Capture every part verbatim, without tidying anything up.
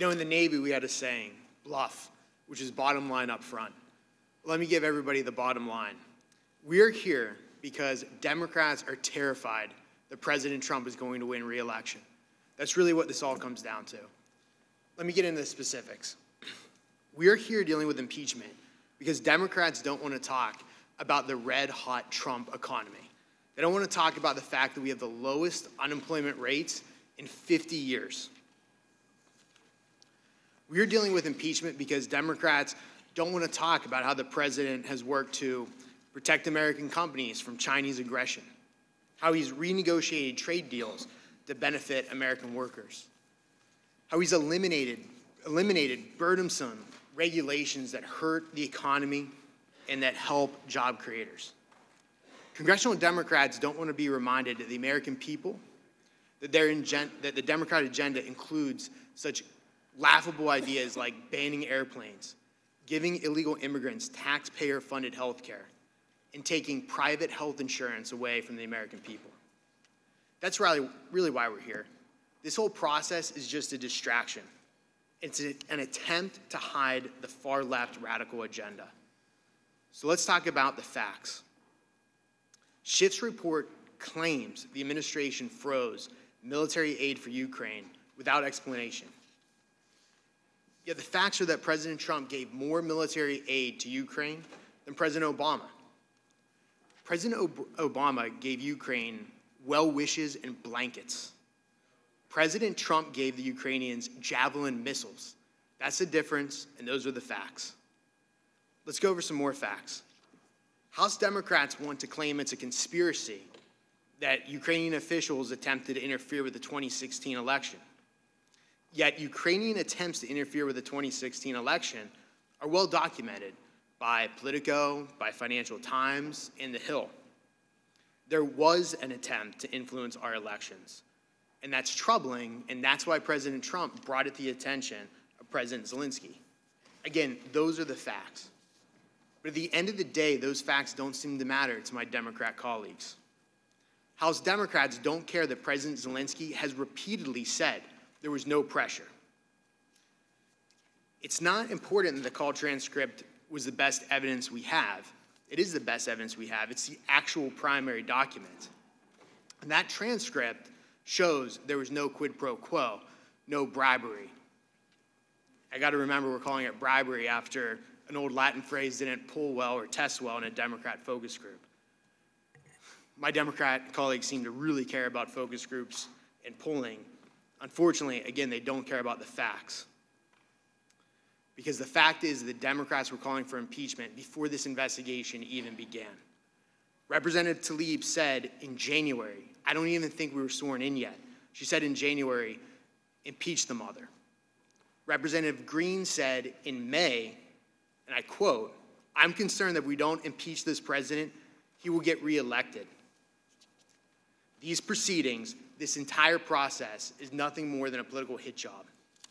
You know, in the Navy, we had a saying, bluff, which is bottom line up front. Let me give everybody the bottom line. We're here because Democrats are terrified that President Trump is going to win re-election. That's really what this all comes down to. Let me get into the specifics. We're here dealing with impeachment because Democrats don't want to talk about the red-hot Trump economy. They don't want to talk about the fact that we have the lowest unemployment rates in fifty years. We're dealing with impeachment because Democrats don't want to talk about how the president has worked to protect American companies from Chinese aggression, how he's renegotiated trade deals to benefit American workers, how he's eliminated, eliminated burdensome regulations that hurt the economy and that help job creators. Congressional Democrats don't want to be reminded to the American people that, their that the Democrat agenda includes such laughable ideas like banning airplanes, giving illegal immigrants taxpayer-funded health care, and taking private health insurance away from the American people. That's really, really why we're here. This whole process is just a distraction. It's an attempt to hide the far-left radical agenda. So let's talk about the facts. Schiff's report claims the administration froze military aid for Ukraine without explanation. Yet the facts are that President Trump gave more military aid to Ukraine than President Obama. President Ob- Obama gave Ukraine well wishes and blankets. President Trump gave the Ukrainians Javelin missiles. That's the difference, and those are the facts. Let's go over some more facts. House Democrats want to claim it's a conspiracy that Ukrainian officials attempted to interfere with the twenty sixteen election. Yet Ukrainian attempts to interfere with the twenty sixteen election are well documented by Politico, by Financial Times, and The Hill. There was an attempt to influence our elections, and that's troubling, and that's why President Trump brought it to the attention of President Zelensky. Again, those are the facts. But at the end of the day, those facts don't seem to matter to my Democrat colleagues. House Democrats don't care that President Zelensky has repeatedly said there was no pressure. It's not important that the call transcript was the best evidence we have. It is the best evidence we have. It's the actual primary document. And that transcript shows there was no quid pro quo, no bribery. I got to remember we're calling it bribery after an old Latin phrase didn't pull well or test well in a Democrat focus group. My Democrat colleagues seem to really care about focus groups and polling. Unfortunately, again, they don't care about the facts. Because the fact is the Democrats were calling for impeachment before this investigation even began. Representative Tlaib said in January, I don't even think we were sworn in yet. She said in January, impeach the mother. Representative Green said in May, and I quote, I'm concerned that if we don't impeach this president, he will get reelected. These proceedings, this entire process, is nothing more than a political hit job.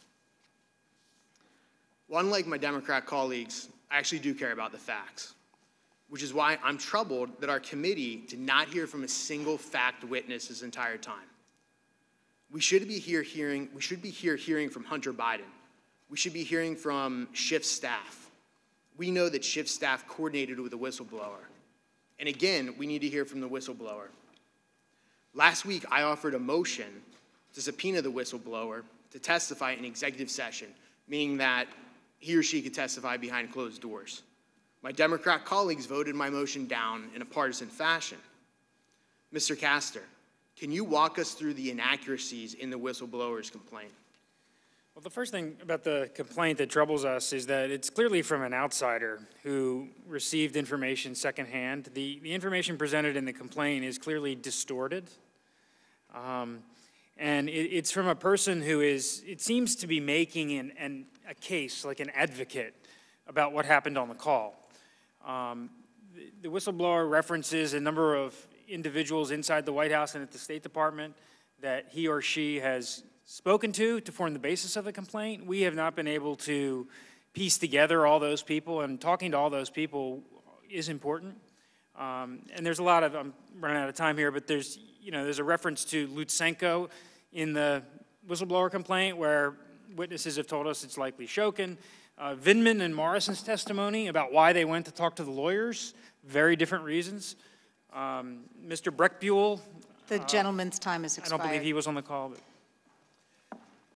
Well, unlike my Democrat colleagues, I actually do care about the facts, which is why I'm troubled that our committee did not hear from a single fact witness this entire time. We should be here hearing, we should be here hearing from Hunter Biden. We should be hearing from Schiff's staff. We know that Schiff's staff coordinated with a whistleblower. And again, we need to hear from the whistleblower. Last week, I offered a motion to subpoena the whistleblower to testify in executive session, meaning that he or she could testify behind closed doors. My Democrat colleagues voted my motion down in a partisan fashion. Mister Castor, can you walk us through the inaccuracies in the whistleblower's complaint? Well, the first thing about the complaint that troubles us is that it's clearly from an outsider who received information secondhand. The, the information presented in the complaint is clearly distorted. Um, and it, it's from a person who is, it seems to be making an, an, a case, like an advocate, about what happened on the call. Um, the, the whistleblower references a number of individuals inside the White House and at the State Department that he or she has spoken to to form the basis of the complaint. We have not been able to piece together all those people, and talking to all those people is important. Um, and there's a lot of, I'm running out of time here, but there's, you know, there's a reference to Lutsenko in the whistleblower complaint where witnesses have told us it's likely Shokin. Uh, Vindman and Morrison's testimony about why they went to talk to the lawyers, very different reasons. Um, Mister Breckbuell. The gentleman's time has expired. I don't believe he was on the call, but